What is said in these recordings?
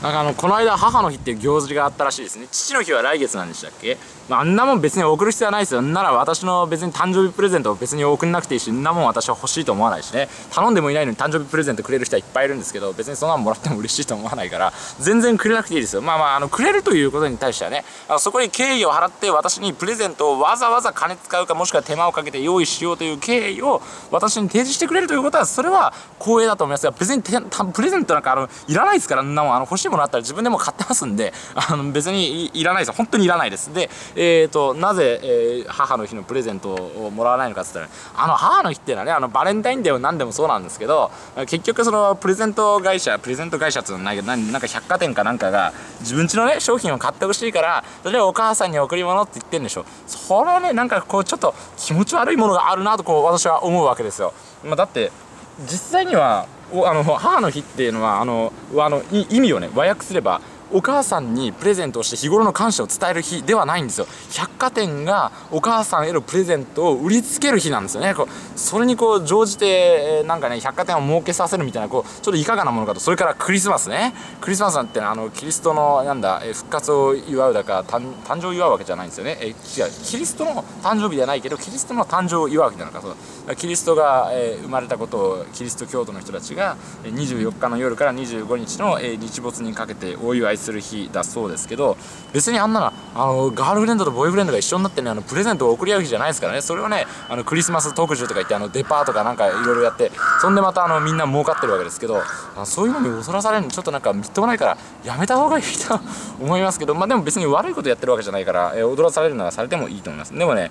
なんかこの間母の日っていう行事があったらしいですね。父の日は来月なんでしたっけ。あんなもん別に送る必要はないですよ。なら私の別に誕生日プレゼントを別に送んなくていいし、んなもん私は欲しいと思わないしね。頼んでもいないのに誕生日プレゼントくれる人はいっぱいいるんですけど、別にそんなのもらっても嬉しいと思わないから、全然くれなくていいですよ。くれるということに対してはね、そこに敬意を払って私にプレゼントをわざわざ金使うか、もしくは手間をかけて用意しようという敬意を私に提示してくれるということは、それは光栄だと思いますが、別にプレゼントなんかいらないですから。んなもん欲しいものあったら自分でも買ってますんで、別にいらないです。本当にいらないです。で、なぜ、母の日のプレゼントをもらわないのかって言ったら、母の日っていうのはね、バレンタインデーは何でもそうなんですけど、結局そのプレゼント会社っていうのはないけど、なんか百貨店かなんかが自分家のね商品を買ってほしいから、それをお母さんに贈り物って言ってるんでしょ。それはね、なんかこうちょっと気持ち悪いものがあるなと私は思うわけですよ。だって実際には母の日っていうのは意味をね和訳すれば、お母さんにプレゼントをして日頃の感謝を伝える日ではないんですよ。百貨店がお母さんへのプレゼントを売りつける日なんですよね。それに乗じてなんかね、百貨店を儲けさせるみたいなちょっといかがなものかと。それからクリスマスね。クリスマスなんてキリストの復活を祝うだか誕生を祝うわけじゃないんですよね。違う、キリストの誕生日ではないけどキリストの誕生を祝うわけなのか。キリストが生まれたことをキリスト教徒の人たちが24日の夜から25日の日没にかけてお祝いする日だそうですけど、別にあんなのガールフレンドとボーイフレンドが一緒になってねプレゼントを贈り合う日じゃないですからね。それをねクリスマス特需とか言ってデパートかなんかいろいろやって、そんでまたみんな儲かってるわけですけど、そういうのに恐らされるのちょっとなんかみっともないからやめた方がいいと思いますけど、でも別に悪いことやってるわけじゃないから、踊らされるならされてもいいと思います。でもね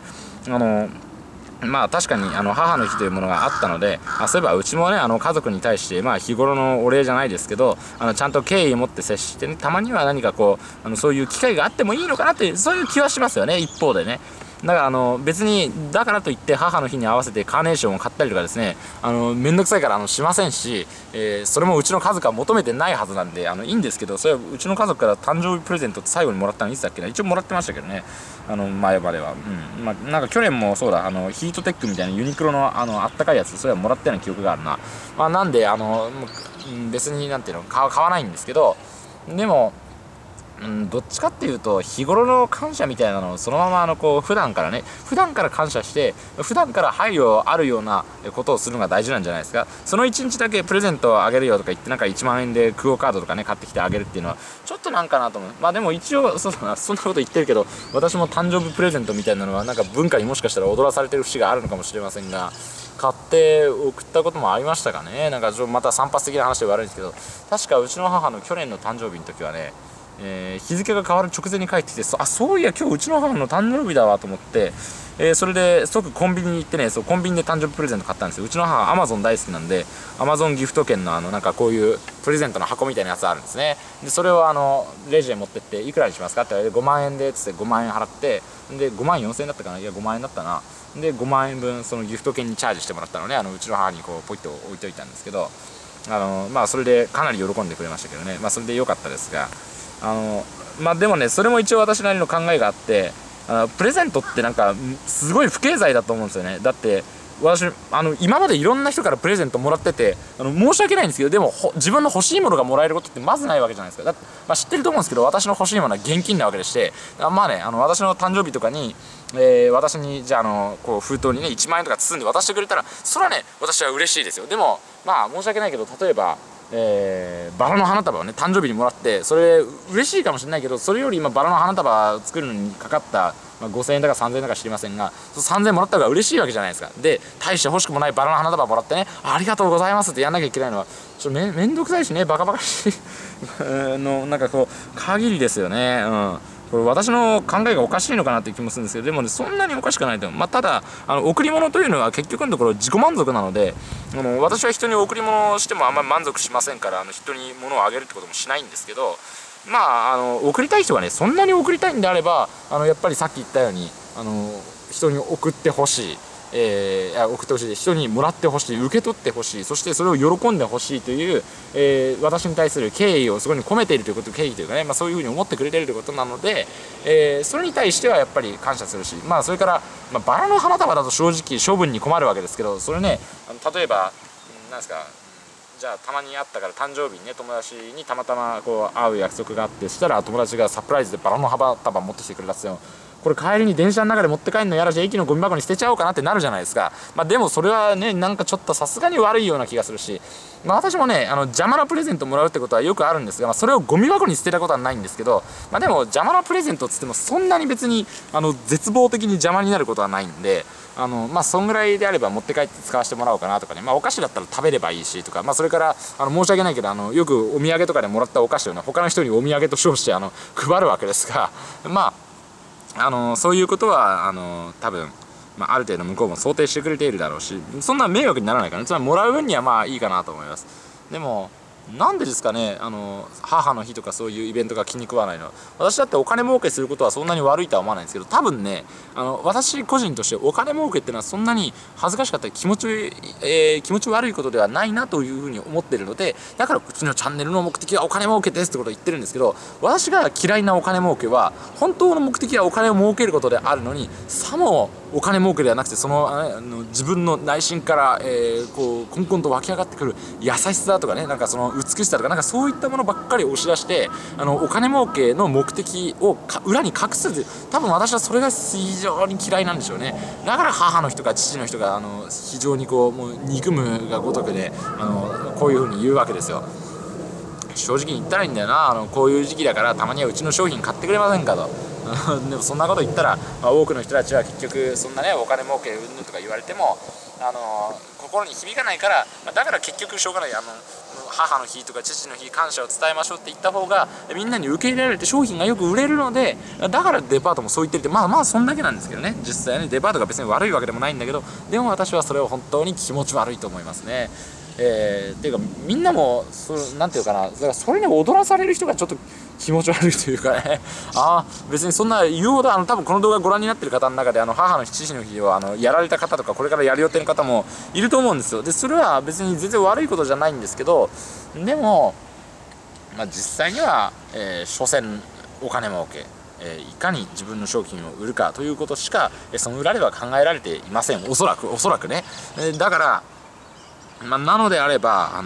確かに母の日というものがあったので、そういえばうちもね家族に対して日頃のお礼じゃないですけどちゃんと敬意を持って接してね、たまには何かそういう機会があってもいいのかなって、そういう気はしますよね。一方でね、だから別にだからといって母の日に合わせてカーネーションを買ったりとかですね、めんどくさいからしませんし、それもうちの家族は求めてないはずなんでいいんですけど、それはうちの家族から誕生日プレゼントって最後にもらったのいつだっけな。一応もらってましたけどね、前までは。なんか去年もそうだ、ヒートテックみたいなユニクロのあったかいやつ、それはもらったような記憶があるな。なんで別になんていうの買わないんですけど、でもどっちかっていうと日頃の感謝みたいなのをそのまま普段から感謝して普段から配慮あるようなことをするのが大事なんじゃないですか。その1日だけプレゼントをあげるよとか言ってなんか1万円でクオカードとかね買ってきてあげるっていうのはちょっとなんかなと思う。でも一応そうだな、そんなこと言ってるけど私も誕生日プレゼントみたいなのはなんか文化にもしかしたら踊らされてる節があるのかもしれませんが、買って送ったこともありましたかね。なんかまた散発的な話で悪いんですけど、確かうちの母の去年の誕生日の時はね、日付が変わる直前に帰ってきて、そういや今日うちの母の誕生日だわと思って、それで即コンビニに行ってね、コンビニで誕生日プレゼント買ったんですよ。うちの母アマゾン大好きなんで、アマゾンギフト券のなんかこういうプレゼントの箱みたいなやつあるんですね。でそれをレジへ持ってっていくらにしますかって言われて5万円でっつって5万円払って、で5万4千円だったかな、いや5万円だったな。で5万円分そのギフト券にチャージしてもらったのね、うちの母にポイッと置いといたんですけど、それでかなり喜んでくれましたけどね。それで良かったですが、でもね、それも一応私なりの考えがあって、プレゼントってなんかすごい不経済だと思うんですよね。だって私今までいろんな人からプレゼントもらってて申し訳ないんですけど、でも自分の欲しいものがもらえることってまずないわけじゃないですか。だって、知ってると思うんですけど、私の欲しいものは現金なわけでして、私の誕生日とかに、私にじゃあ封筒にね1万円とか包んで渡してくれたらそれはね私は嬉しいですよ。でも申し訳ないけど、例えばバラの花束をね誕生日にもらって、それ嬉しいかもしれないけど、それより今バラの花束作るのにかかった5000円だか3000円だか知りませんが、3000円もらった方が嬉しいわけじゃないですか。で大して欲しくもないバラの花束もらってね、ありがとうございますってやんなきゃいけないのはちょっとめんどくさいしね、バカバカしいのなんか限りですよね。これ私の考えがおかしいのかなっていう気もするんですけど、でもねそんなにおかしくないと思う。ただ贈り物というのは結局のところ自己満足なので、私は人に贈り物をしてもあんまり満足しませんから、人に物をあげるってこともしないんですけど、贈りたい人がねそんなに贈りたいんであればやっぱりさっき言ったように人に送ってほしい。送ってほしい、人にもらってほしい、受け取ってほしい、そしてそれを喜んでほしいという、私に対する敬意をそこに込めているということ、敬意というかね、そういうふうに思ってくれているということなので、それに対してはやっぱり感謝するし、それから、バラの花束だと正直処分に困るわけですけど、それね例えばなんですか、 じゃあたまに会ったから誕生日にね、友達にたまたまこう会う約束があって、そしたら友達がサプライズでバラの花束持ってきてくれたっつっても、これ帰りに電車の中で持って帰るのやらじゃ駅のゴミ箱に捨てちゃおうかなってなるじゃないですか。でもそれはね、なんかちょっとさすがに悪いような気がするし、私もね邪魔なプレゼントもらうってことはよくあるんですが、それをゴミ箱に捨てたことはないんですけど、でも邪魔なプレゼントっつってもそんなに別に絶望的に邪魔になることはないんで、そんぐらいであれば持って帰って使わせてもらおうかなとかね、お菓子だったら食べればいいしとか、それから申し訳ないけどよくお土産とかでもらったお菓子をね他の人にお土産と称して配るわけですが、そういうことは多分、ある程度向こうも想定してくれているだろうし、そんな迷惑にならないからね、つまりもらう分にはいいかなと思います。でもなんでですかね、母の日とかそういうイベントが気に食わないの。私だってお金儲けすることはそんなに悪いとは思わないんですけど、多分ね私個人としてお金儲けっていうのはそんなに恥ずかしかったり気持ち悪いことではないなというふうに思っているので、だからうちのチャンネルの目的はお金儲けですってことを言ってるんですけど、私が嫌いなお金儲けは本当の目的はお金を儲けることであるのに、さもお金儲けではなくて自分の内心から、こうこんこんと湧き上がってくる優しさとかね、なんかその美しさとかそういったものばっかり押し出してお金儲けの目的を裏に隠す。多分私はそれが非常に嫌いなんでしょうね。だから母の日とか父の日とか非常にこうもう憎むがごとくでこういうふうに言うわけですよ。正直に言ったらいいんだよな、こういう時期だからたまにはうちの商品買ってくれませんかとでもそんなこと言ったら、多くの人たちは結局そんなねお金儲けうんぬんとか言われても心に響かないから、だから結局しょうがない、母の日とか父の日感謝を伝えましょうって言った方がみんなに受け入れられて商品がよく売れるので、だからデパートもそう言ってるってそんだけなんですけどね。実際ねデパートが別に悪いわけでもないんだけど、でも私はそれを本当に気持ち悪いと思いますね。っていうかみんなもなんていうかな、だからそれに踊らされる人がちょっと気持ち悪いというかね別にそんな言うほど多分この動画ご覧になってる方の中で母の日父の日をやられた方とかこれからやる予定の方もいると思うんですよ。でそれは別に全然悪いことじゃないんですけど、でも実際には、所詮お金儲け、いかに自分の商品を売るかということしかその裏では考えられていません。おそらくね。だからなのであれば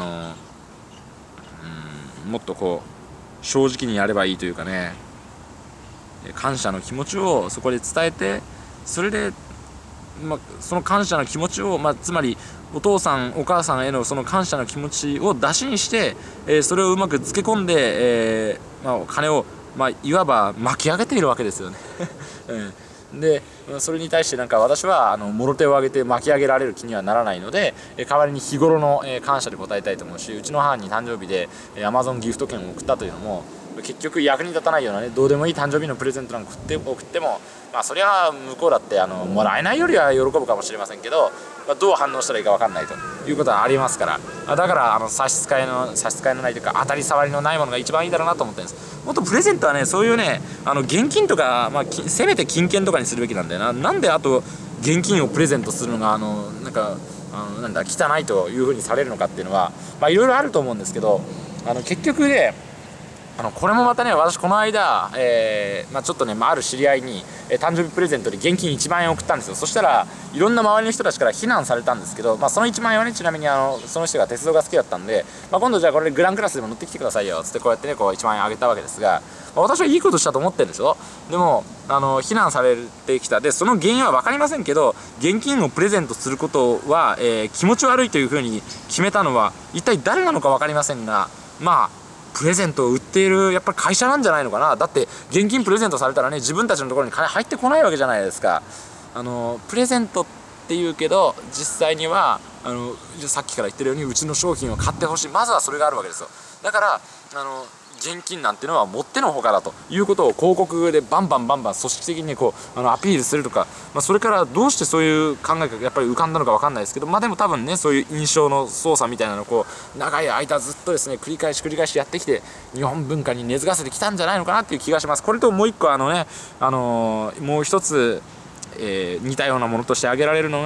もっとこう正直にやればいいというかね、感謝の気持ちをそこで伝えて、それで、その感謝の気持ちを、つまりお父さんお母さんへのその感謝の気持ちを出しにして、それをうまく漬け込んで、金を、いわば巻き上げているわけですよね。でそれに対して私はもろ手を挙げて巻き上げられる気にはならないので、代わりに日頃の感謝で応えたいと思うし、うちの母に誕生日で Amazon ギフト券を送ったというのも結局役に立たないようなね、どうでもいい誕生日のプレゼントなんか送ってもそれは向こうだってもらえないよりは喜ぶかもしれませんけど、どう反応したらいいか分かんないということはありますから、だから差し支えのないというか当たり障りのないものが一番いいだろうなと思ってるんです。もっとプレゼントはねそういうね現金とか、せめて金券とかにするべきなんだよな。なんであと現金をプレゼントするのが汚いというふうにされるのかっていうのはいろいろあると思うんですけど、結局ねこれもまたね、私この間、ちょっとね、ある知り合いに、誕生日プレゼントで現金1万円送ったんですよ。そしたらいろんな周りの人たちから非難されたんですけど、その1万円はねちなみにその人が鉄道が好きだったんで、今度じゃあこれでグランクラスでも乗ってきてくださいよつってこうやってねこう1万円あげたわけですが、私はいいことしたと思ってるんですよ。でも非難されてきた。でその原因は分かりませんけど、現金をプレゼントすることは、気持ち悪いというふうに決めたのは一体誰なのか分かりませんが、プレゼントを売っているやっぱり会社なんじゃないのかな。だって現金プレゼントされたらね自分たちのところに金入ってこないわけじゃないですか。プレゼントっていうけど実際にはさっきから言ってるようにうちの商品を買ってほしい、まずはそれがあるわけですよ。だから現金なんていうのはもってのほかだということを広告でバンバン組織的にアピールするとか、それからどうしてそういう考えがやっぱり浮かんだのか分かんないですけど、でも多分ねそういう印象の操作みたいなのを長い間ずっとですね繰り返しやってきて日本文化に根付かせてきたんじゃないのかなっていう気がします。これともう一個もう一つ似たようなものとして挙げられるのが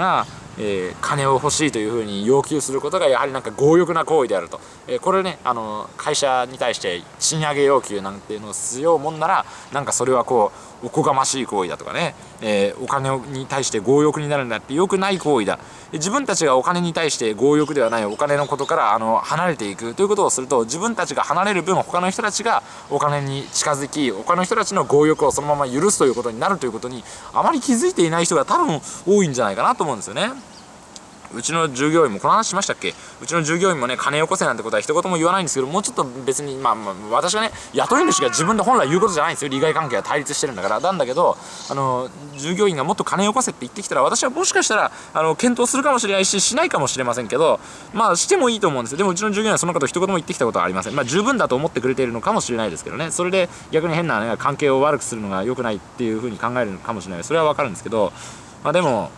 金を欲しいというふうに要求することがやはりなんか強欲な行為であると、これね会社に対して賃上げ要求なんていうのをしようもんならなんかそれはこうおこがましい行為だとかね、お金に対して強欲になるんだって良くない行為だ、自分たちがお金に対して強欲ではないお金のことから離れていくということをすると、自分たちが離れる分他の人たちがお金に近づき、他の人たちの強欲をそのまま許すということになるということにあまり気づいていない人が多分多いんじゃないかなと思うんですよね。うちの従業員もこの話しましたっけ？うちの従業員もね、金よこせなんてことは一言も言わないんですけど、もうちょっと別に私がね、雇い主が自分で本来言うことじゃないんですよ。利害関係が対立してるんだから。なんだけど従業員がもっと金よこせって言ってきたら、私はもしかしたら検討するかもしれないし、しないかもしれませんけど、してもいいと思うんですよ。でもうちの従業員はそのこと一言も言ってきたことはありません。十分だと思ってくれているのかもしれないですけどね。それで逆に変な、ね、関係を悪くするのが良くないっていうふうに考えるのかもしれない。それはわかるんですけど、でも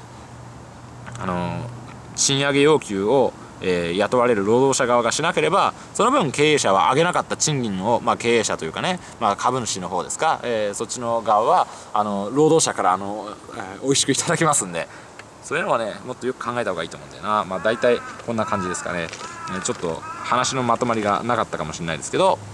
賃上げ要求を、雇われる労働者側がしなければ、その分経営者は上げなかった賃金を、経営者というかね、株主の方ですか、そっちの側は労働者から美味しくいただきますんで、そういうのはねもっとよく考えた方がいいと思うんだよな。大体こんな感じですかね。ちょっと話のまとまりがなかったかもしれないですけど、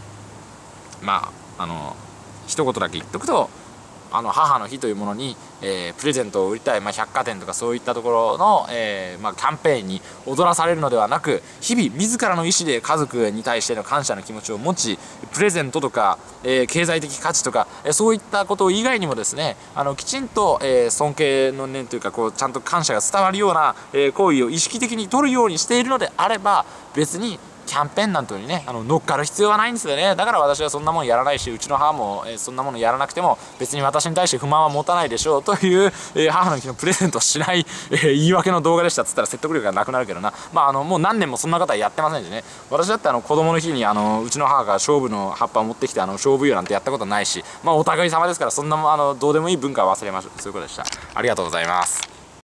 一言だけ言っとくと、母の日というものに、プレゼントを売りたい、百貨店とかそういったところの、キャンペーンに踊らされるのではなく、日々自らの意思で家族に対しての感謝の気持ちを持ち、プレゼントとか、経済的価値とか、そういったこと以外にもですね、きちんと、尊敬の念というかちゃんと感謝が伝わるような、行為を意識的に取るようにしているのであれば、別にキャンペーンなんてのにね乗っかる必要はないんですよね。だから私はそんなもんやらないし、うちの母も、そんなものやらなくても別に私に対して不満は持たないでしょうという、母の日のプレゼントをしない、言い訳の動画でしたっつったら説得力がなくなるけどな。もう何年もそんな方はやってませんしね。私だって子供の日にうちの母が勝負の葉っぱを持ってきて勝負湯なんてやったことないし、お互い様ですから、そんなどうでもいい文化は忘れましょう。そういうことでした。ありがとうございます。